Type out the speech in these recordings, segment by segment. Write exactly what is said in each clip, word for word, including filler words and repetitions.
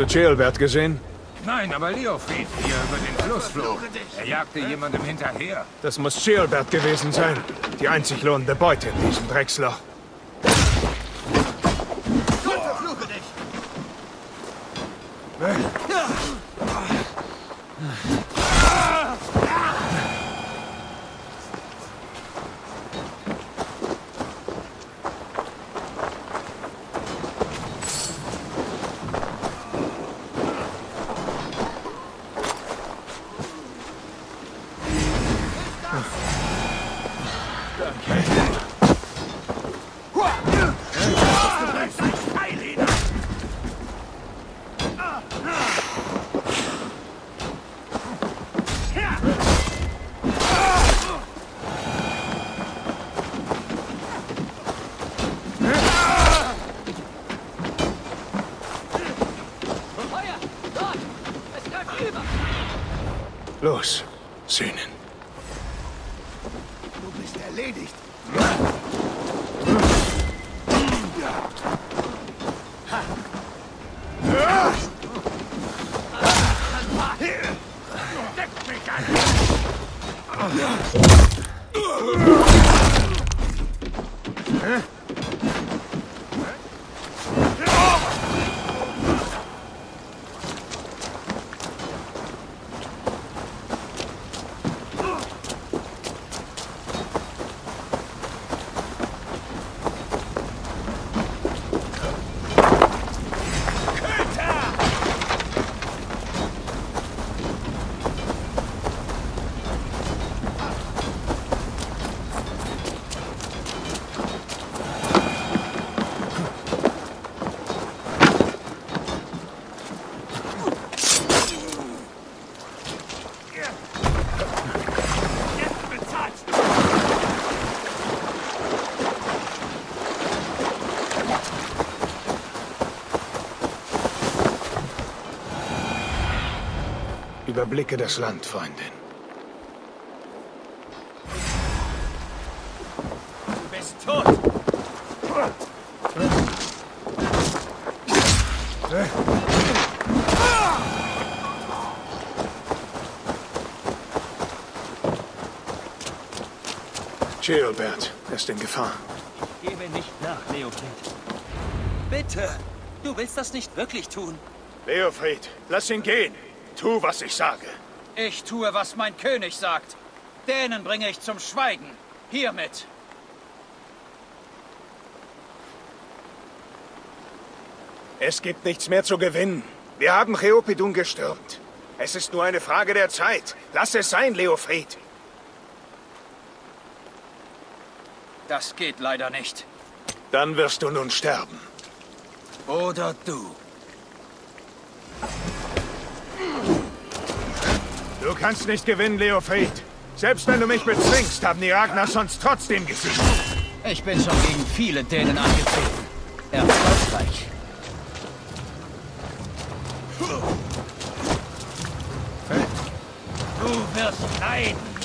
du Ceolbert gesehen? Nein, aber Leofried, hier über den Fluss flog. Er jagte jemandem hinterher. Das muss Ceolbert gewesen sein. Die einzig lohnende Beute in diesem Drecksloch. Gott verfluche dich! Los, Sühnen. Du bist erledigt. Deck mich an! Überblicke das Land, Freundin. Du bist tot! Ceolbert ist in Gefahr. Ich gebe nicht nach, Leofried. Bitte! Du willst das nicht wirklich tun. Leofried, lass ihn gehen. Tu, was ich sage. Ich tue, was mein König sagt. Dänen bringe ich zum Schweigen. Hiermit. Es gibt nichts mehr zu gewinnen. Wir haben Cheopedon gestürmt. Es ist nur eine Frage der Zeit. Lass es sein, Leofried. Das geht leider nicht. Dann wirst du nun sterben. Oder du. Du kannst nicht gewinnen, Leofried. Selbst wenn du mich bezwingst, haben die Ragnar sonst trotzdem gesiegt. Ich bin schon gegen viele Dänen angetreten. Erfolgreich. Du wirst leiden.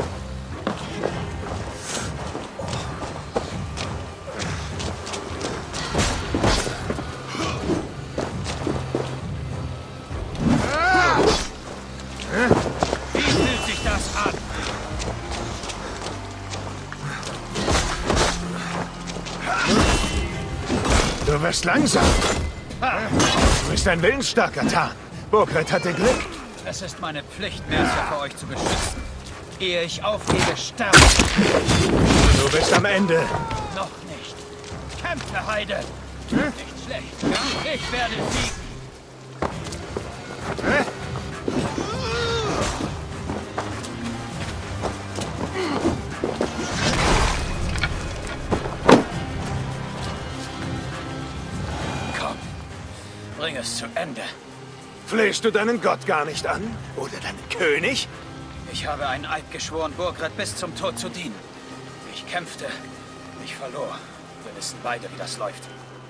Wie fühlt sich das an? Du wirst langsam. Du bist ein willensstarker Tarn. Burgred hatte Glück. Es ist meine Pflicht, Mercia vor euch zu beschützen. Ehe ich aufgebe, sterbe. Du bist am Ende. Noch nicht. Kämpfe, Heide. Nicht schlecht. Ja? Ich werde siegen. Komm, bring es zu Ende. Flehst du deinen Gott gar nicht an? Oder deinen König? Ich habe einen Eid geschworen, Burgred bis zum Tod zu dienen. Ich kämpfte, ich verlor. Wir wissen beide, wie das läuft.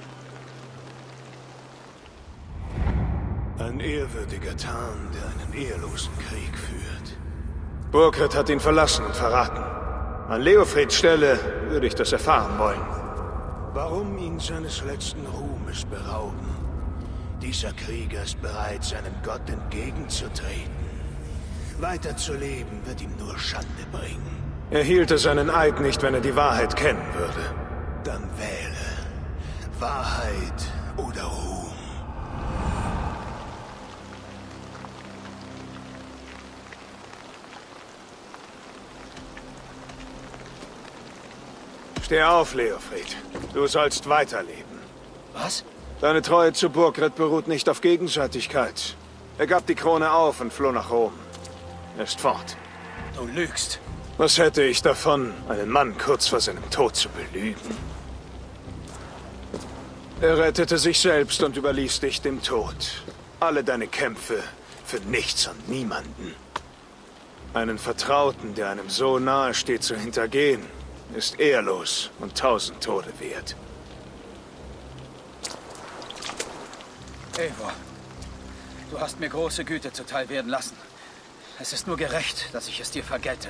Ein ehrwürdiger Tarn, der einen ehelosen Krieg führt. Burgred hat ihn verlassen und verraten. An Leofrieds Stelle würde ich das erfahren wollen. Warum ihn seines letzten Ruhmes berauben? Dieser Krieger ist bereit, seinem Gott entgegenzutreten. Weiterzuleben wird ihm nur Schande bringen. Er hielte seinen Eid nicht, wenn er die Wahrheit kennen würde. Dann wähle. Wahrheit oder Ruhm. Steh auf, Leofried. Du sollst weiterleben. Was? Deine Treue zu Burgred beruht nicht auf Gegenseitigkeit. Er gab die Krone auf und floh nach Rom. Er ist fort. Du lügst. Was hätte ich davon, einen Mann kurz vor seinem Tod zu belügen? Er rettete sich selbst und überließ dich dem Tod. Alle deine Kämpfe für nichts und niemanden. Einen Vertrauten, der einem so nahe steht, zu hintergehen, ist ehrlos und tausend Tode wert. Eivor, du hast mir große Güte zuteil werden lassen. Es ist nur gerecht, dass ich es dir vergelte.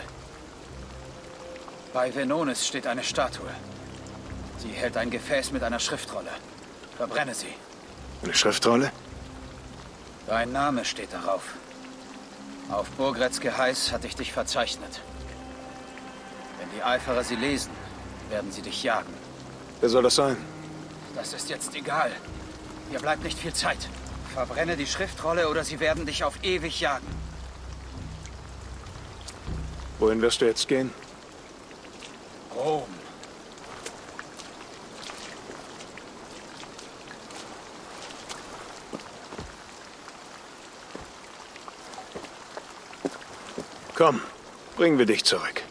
Bei Venonis steht eine Statue. Sie hält ein Gefäß mit einer Schriftrolle. Verbrenne sie. Eine Schriftrolle? Dein Name steht darauf. Auf Burgreds Geheiß hatte ich dich verzeichnet. Wenn die Eiferer sie lesen, werden sie dich jagen. Wer soll das sein? Das ist jetzt egal. Dir bleibt nicht viel Zeit. Verbrenne die Schriftrolle oder sie werden dich auf ewig jagen. Wohin wirst du jetzt gehen? Rom. Komm, bringen wir dich zurück.